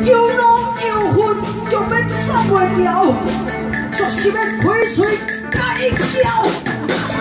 又老又混，就要走袂掉，绝是要开嘴改叫。